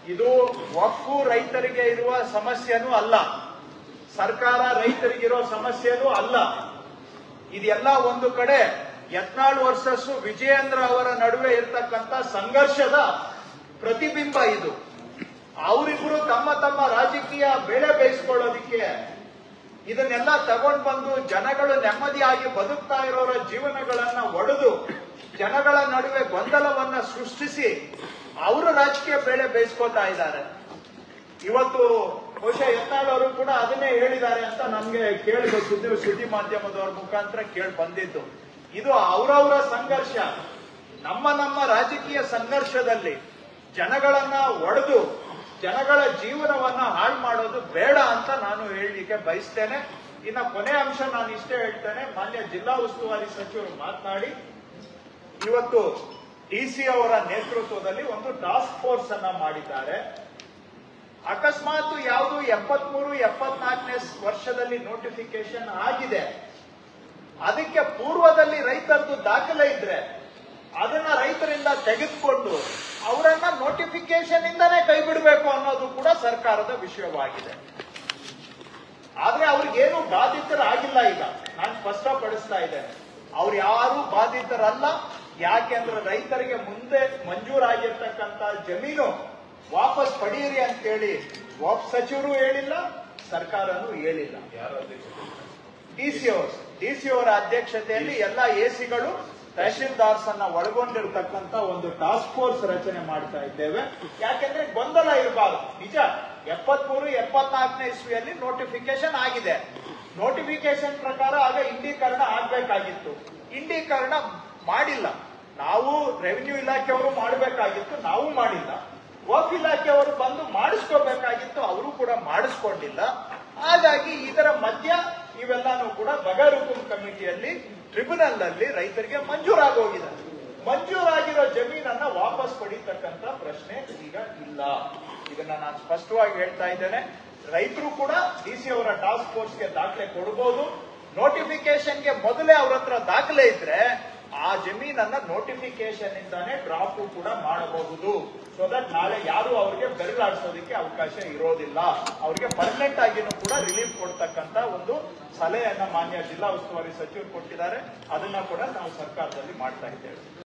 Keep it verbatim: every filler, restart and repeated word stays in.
ಇದು ವಕ್ಫು ರೈತರಿಗೆ ಇರುವ ಸಮಸ್ಯೆನೂ ಅಲ್ಲ, ಸರ್ಕಾರ ರೈತರಿಗಿರೋ ಸಮಸ್ಯೆನೂ ಅಲ್ಲ. ಇದೆಲ್ಲ ಒಂದು ಕಡೆ ಯತ್ನಾಳ್ ವರ್ಸಸ್ ವಿಜಯೇಂದ್ರ ಅವರ ನಡುವೆ ಇರ್ತಕ್ಕಂಥ ಸಂಘರ್ಷದ ಪ್ರತಿಬಿಂಬ ಇದು. ಅವರಿಬ್ರು ತಮ್ಮ ತಮ್ಮ ರಾಜಕೀಯ ಬೆಳೆ ಬೇಯಿಸ್ಕೊಳ್ಳೋದಿಕ್ಕೆ ಇದನ್ನೆಲ್ಲ ತಗೊಂಡ್ ಬಂದು ಜನಗಳು ನೆಮ್ಮದಿಯಾಗಿ ಬದುಕ್ತಾ ಇರೋರ ಜೀವನಗಳನ್ನ ಒಡೆದು ಜನಗಳ ನಡುವೆ ಗೊಂದಲವನ್ನ ಸೃಷ್ಟಿಸಿ ಅವರು ರಾಜಕೀಯ ಬೆಳೆ ಬೇಯಿಸ್ಕೊತಾ ಇದ್ದಾರೆ. ಇವತ್ತು ಬಹುಶಃ ಯತ್ನಾಳ್ ಅವರು ಕೂಡ ಅದನ್ನೇ ಹೇಳಿದ್ದಾರೆ ಅಂತ ನಮ್ಗೆ ಕೇಳಿದ ಸುದ್ದಿ ಸುದ್ದಿ ಮಾಧ್ಯಮದವರ ಮುಖಾಂತರ ಕೇಳಿ ಬಂದಿದ್ದು. ಇದು ಅವರವರ ಸಂಘರ್ಷ. ನಮ್ಮ ನಮ್ಮ ರಾಜಕೀಯ ಸಂಘರ್ಷದಲ್ಲಿ ಜನಗಳನ್ನ ಒಡೆದು ಜನಗಳ ಜೀವನವನ್ನ ಹಾಳು ಮಾಡೋದು ಬೇಡ ಅಂತ ನಾನು ಹೇಳಲಿಕ್ಕೆ ಬಯಸ್ತೇನೆ. ಇನ್ನ ಕೊನೆ ಅಂಶ ನಾನು ಇಷ್ಟೇ ಹೇಳ್ತೇನೆ. ಮಾನ್ಯ ಜಿಲ್ಲಾ ಉಸ್ತುವಾರಿ ಸಚಿವರು ಮಾತನಾಡಿ ಇವತ್ತು ಡಿಸಿ ಅವರ ನೇತೃತ್ವದಲ್ಲಿ ಒಂದು ಟಾಸ್ಕ್ ಫೋರ್ಸ್ ಅನ್ನ ಮಾಡಿದ್ದಾರೆ. ಅಕಸ್ಮಾತ್ ಯಾವುದು ಎಪ್ಪತ್ಮೂರು ಎಪ್ಪತ್ನಾಲ್ಕನೇ ವರ್ಷದಲ್ಲಿ ನೋಟಿಫಿಕೇಶನ್ ಆಗಿದೆ, ಅದಕ್ಕೆ ಪೂರ್ವದಲ್ಲಿ ರೈತರದ್ದು ದಾಖಲೆ ಇದ್ರೆ ಅದನ್ನ ರೈತರಿಂದ ತೆಗೆದುಕೊಂಡು ಅವರನ್ನ ನೋಟಿಫಿಕೇಶನ್ ಇಂದಾನೇ ಕೈ ಬಿಡಬೇಕು ಅನ್ನೋದು ಕೂಡ ಸರ್ಕಾರದ ವಿಷಯವಾಗಿದೆ. ಆದ್ರೆ ಅವ್ರಿಗೇನು ಬಾಧಿತರಾಗಿಲ್ಲ. ಈಗ ನಾನು ಸ್ಪಷ್ಟಪಡಿಸ್ತಾ ಇದ್ದೇನೆ, ಅವ್ರು ಯಾರು ಬಾಧಿತರಲ್ಲ. ಯಾಕೆಂದ್ರೆ ರೈತರಿಗೆ ಮುಂದೆ ಮಂಜೂರಾಗಿರ್ತಕ್ಕಂಥ ಜಮೀನು ವಾಪಸ್ ಪಡೆಯಿರಿ ಅಂತೇಳಿ ವಾಪ್ ಸಚಿವರು ಹೇಳಿಲ್ಲ, ಸರ್ಕಾರನೂ ಹೇಳಿಲ್ಲ. ಡಿಸಿ ಅವರು ಡಿಸಿ ಅವರ ಅಧ್ಯಕ್ಷತೆಯಲ್ಲಿ ಎಲ್ಲ ಎಸಿಗಳು ತಹಶೀಲ್ದಾರ್ಸ್ ಅನ್ನ ಒಳಗೊಂಡಿರ್ತಕ್ಕಂಥ ಒಂದು ಟಾಸ್ಕ್ ಫೋರ್ಸ್ ರಚನೆ ಮಾಡ್ತಾ ಇದ್ದೇವೆ. ಯಾಕೆಂದ್ರೆ ಗೊಂದಲ ಇರಬಾರದು. ನಿಜ, ಎಪ್ಪತ್ಮೂರು ಎಪ್ಪತ್ನಾಲ್ಕನೇ ಇಸ್ವಿಯಲ್ಲಿ ನೋಟಿಫಿಕೇಶನ್ ಆಗಿದೆ. ನೋಟಿಫಿಕೇಶನ್ ಪ್ರಕಾರ ಆಗ ಇಂಡೀಕರಣ ಆಗ್ಬೇಕಾಗಿತ್ತು, ಇಂಡೀಕರಣ ಮಾಡಿಲ್ಲ. ನಾವು ರೆವಿನ್ಯೂ ಇಲಾಖೆಯವರು ಮಾಡಬೇಕಾಗಿತ್ತು, ನಾವು ಮಾಡಿಲ್ಲ. ವಕ್ಫ್ ಇಲಾಖೆಯವರು ಬಂದು ಮಾಡಿಸ್ಕೋಬೇಕಾಗಿತ್ತು, ಅವರು ಕೂಡ ಮಾಡಿಸ್ಕೊಂಡಿಲ್ಲ. ಹಾಗಾಗಿ ಇದರ ಮಧ್ಯ ಇವೆಲ್ಲಾನು ಕೂಡ ಬಗರುಕುಂ ಕಮಿಟಿಯಲ್ಲಿ ಟ್ರಿಬ್ಯುನಲ್ ನಲ್ಲಿ ರೈತರಿಗೆ ಮಂಜೂರಾಗೋಗಿದೆ. ಮಂಜೂರಾಗಿರೋ ಜಮೀನನ್ನ ವಾಪಸ್ ಪಡೀತಕ್ಕಂತ ಪ್ರಶ್ನೆ ಈಗ ಇಲ್ಲ. ಇದನ್ನ ನಾನು ಸ್ಪಷ್ಟವಾಗಿ ಹೇಳ್ತಾ ಇದ್ದೇನೆ. ರೈತರು ಕೂಡ ಡಿಸಿ ಅವರ ಟಾಸ್ಕ್ ಫೋರ್ಸ್ಗೆ ದಾಖಲೆ ಕೊಡಬಹುದು. ನೋಟಿಫಿಕೇಶನ್ಗೆ ಮೊದಲೇ ಅವ್ರ ಹತ್ರ ದಾಖಲೆ ಇದ್ರೆ ಆ ಜಮೀನನ್ನ ನೋಟಿಫಿಕೇಶನ್ ಇಂದಾನೆ ಡ್ರಾಪ್ ಕೂಡ ಮಾಡಬಹುದು. ಸೊ ದಟ್ ನಾಳೆ ಯಾರು ಅವರಿಗೆ ಬೆರಳಾಡಿಸೋದಕ್ಕೆ ಅವಕಾಶ ಇರೋದಿಲ್ಲ. ಅವರಿಗೆ ಪರ್ಮನೆಂಟ್ ಆಗಿನೂ ಕೂಡ ರಿಲೀಫ್ ಕೊಡ್ತಕ್ಕಂತ ಒಂದು ಸಲಹೆಯನ್ನ ಮಾನ್ಯ ಜಿಲ್ಲಾ ಉಸ್ತುವಾರಿ ಸಚಿವರು ಕೊಟ್ಟಿದ್ದಾರೆ. ಅದನ್ನ ಕೂಡ ನಾವು ಸರ್ಕಾರದಲ್ಲಿ ಮಾಡ್ತಾ ಇದ್ದೇವೆ.